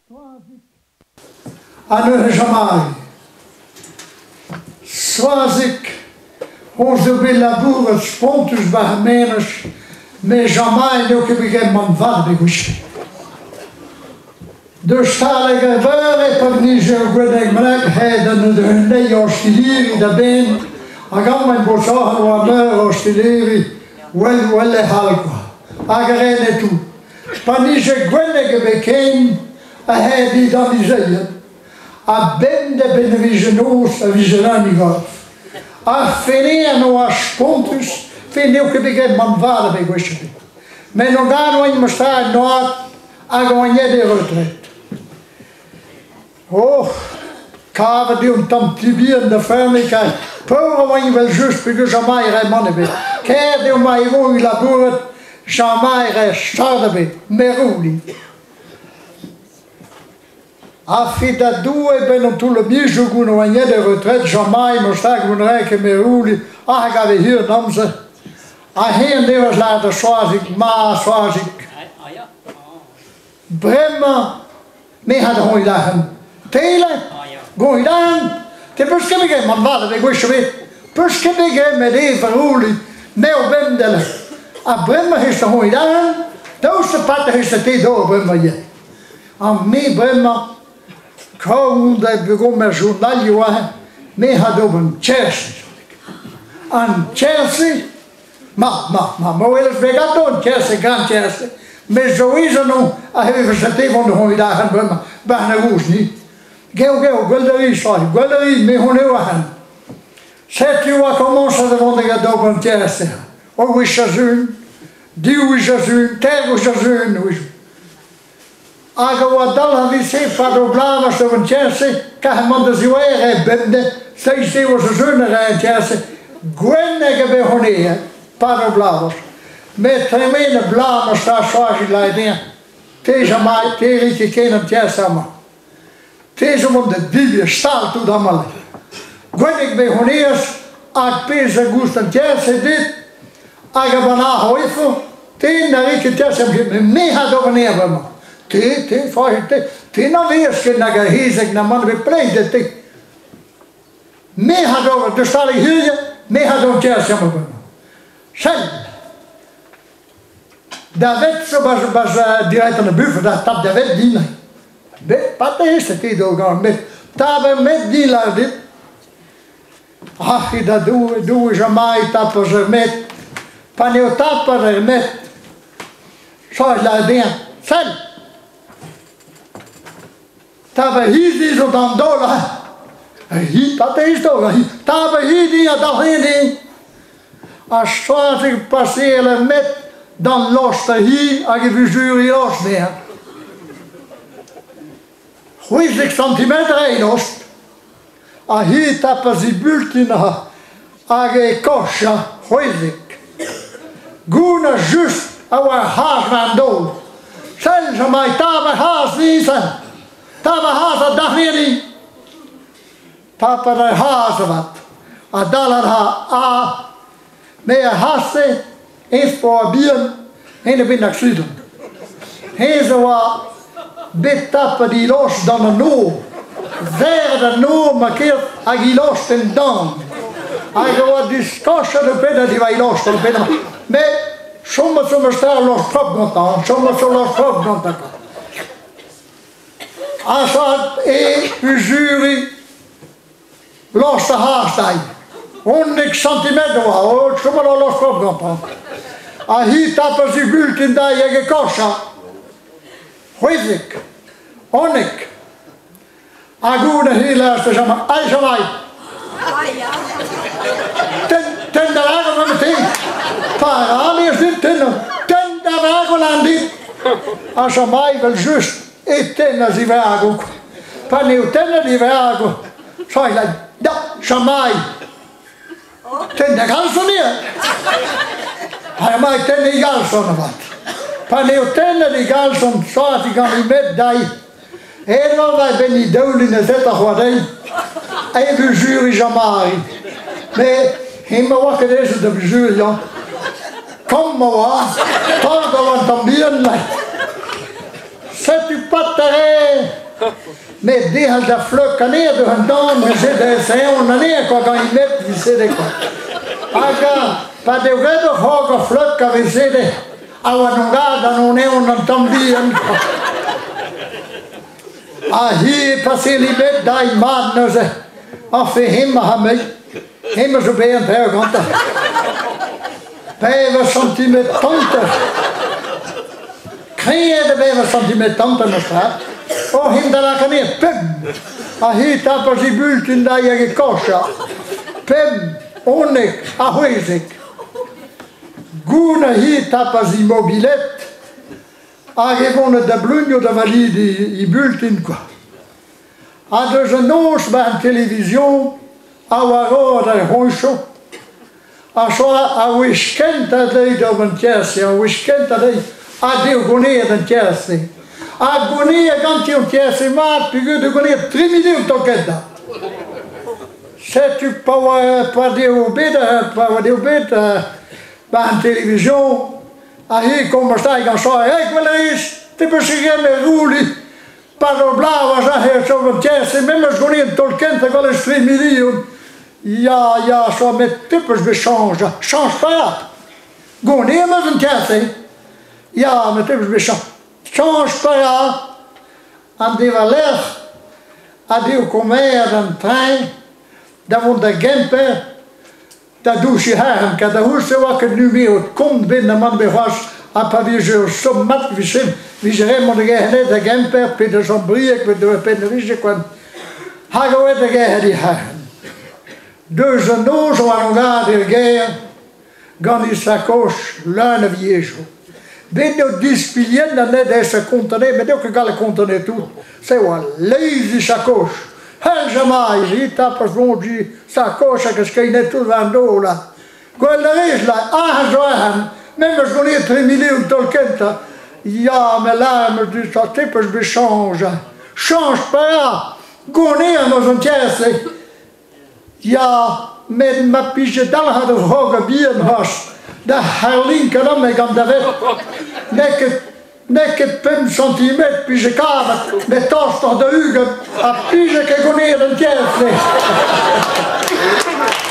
Anu jamais. Swazik, onze bilaboer, het spontus bahamenes, maar jamais nu heb ik een man wat begonnen. Dus talige waren per niet zo goed ik merk heden de hunde ostilleri daar ben. Agam mijn bozagen wat meer ostilleri, wel halka. Agarene toe. Maar niet zo goed ik bekend, hij die dan die zeggen. A bende binnen visionoos, a visionanigas. A feria no as pontos, feneu que beget man vada be goshbe. Men no gano in mostrar no a ganhar de retret. Oh, cava de tam tibien de fermica. Pour wanneer wel just because jamais re manne be. Quer de mai vo labor, jamais re starde be. Meruli. Afita due ben tout le mieux je goûte au de retraite jamais me sta goût rijke meruli ga we hier namze heen de was later swazig ma swazig bremma me had hooi dagen tele gooi dan te perskebige man wat de gooi schwit perskebige met de veruli neo bendele a bremma is de hooi dagen doos de patte is de te door bremma je aan me bremma Quand ik begon met journal, me had op een Chelsea. En Chelsea, maar wel eens begato een Chelsea, gran Chelsea. Maar sowieso nog, hebben we gezeten van de goede dagen, bijna goed niet. Geo, guilderie, me honeu aan. Zet u wat commence de wonder gaat op een Chelsea. O is seizoen, die is seizoen, ter is seizoen. Agora dal vi se problema so un chance ka manda ziwere bende sei se was zona ra chance gwenne ge be honia problema met tremene blama sta swagi leiding te jamais te ri ke nam chance ma te zo de biblia sta tu da mal gwenne be honias a pesa gustan chance dit aga bana hoifo te na ri ke chance me ha do ne Te na weerske na gehezek na man bepleegde te. Me had over de stalle hier, me had over tja samen. Sel. Da wet zo was direct aan de buffer, dat tap de wet die. Wat is het die doorgaan met taben met die laat dit. Ach, dat doe jamais tappen ze met. Paneo tappen er met. Zoals laat dingen. Sel. Tava hier zo dan dola. Hier, dat is toch. Tava hier dat heen. Als zwaar passeren met, dan lost er hier, als je vuur los neer. 50 centimeter heen lost. Als hier tappen ze bulten, als je kosja, 50. Goena just, als haas van dood. Zijn ze mij tava haas niet zijn. Tava haasa dahiri. Papa de haasa wat. A dollar ha me hasse eens voor bier en de binnen Zuiden. Hij zo bit tappen die los dan een no. Ver de no markeert a die los en dan. Hij zo discussie de binnen die wij los de binnen. Me soms staan los top dan, soms los top dan. Als dat jury los de haarstijn. 100 centimeter hoor, ik zal los opgaan. Als hier tappen ze bult in dat je gekost had. Weet ik. 100. Als goede hier luisteren, zeg maar, hij zal mij. Ten de wagen van meteen. Paar is dit ten de wagen aan dit. Als ze mij wel juist. E tenna si vago, paneo tenna di vago, sai la, da, jamais, tenna calzonia, mai tenna i calzon wat, paneo tenna di calzon, sai kan i met dai, e non vai beni douli ne zeta guardei, e vi juri jamais, me, himma wakke deze de juri ja, kom maar wa, tanto van tambien lai. C'est du pas terrain. Met die had dat vluk aan neer door een dame gezet. Ze hebben aan neer kan je met die zitten. Aga, maar de redder hoge vluk kan we zitten. Awa nog dan een tambien. Hier passeer die met die man. Af we hem hebben. Hem zo bij een bergant. 5 centimeter. Krijg je de 5 centimeter naar straat? Oh, hem daar kan niet. Pim. Hier tappen ze bult in dat je gekost. Pim. Onik. Ahoezik. Goene hier tappen ze mobilet. Gewoon de blunjo dat we die bult in kwa. Dus een oos bij een televisie. Awaro dat gewoon zo. A wiskent dat hij op een tjersie. A wiskent dat hij. Adeu goneer een tjersie. A goneer kan je een tjersie maar. Pugur de goneer 3 minuten toekenda. Zet u pa deel bidden. Pa deel bidden. Bij een televisie. Hier komen ze gaan zeggen. Ik wil er eens. Het is geen roelie. Pas op blauw was hij zo een tjersie. Mimmers goneer toekenda. Ik wil eens 3 minuten. Ja, zo met tippers bechangen. Change pas. Gewoon niet met een tjersie. Ja, met tippers bechangen. Change pas. En die was leeg. En die kwam weer een trein. Dat vond de Gemper. Dat doe je hem. Dat hoort zo wat het nu meer komt binnen. Man bij was. En pas weer zo mat. Wie ze helemaal de Gemper. Peter zo'n briek. Met de pennerische kwam. Hij gaat weer die haren. Dus een doos waar we gaan gaan die sacoche l'un viejo. Ben je dispilien dan net deze conteneur, maar ook een conteneur toe. C'est een lazy sacoche. Heel jamais, hier tappers rond die sacoche que je net toe van dola. Quella is la aangezogen. Members gaan hier 3 miljoen tolkenta. Ja, maar laat me dus dat tippers bechangen. Change pas. Gaan hier nog een tjersie. Ja, met mijn pigetal had een hoge biermast. De herlinker dan mee aan de weg. Nekket 5 centimeter pigekamer. Met tas nog de ugen. A pige kon neer een tjerf.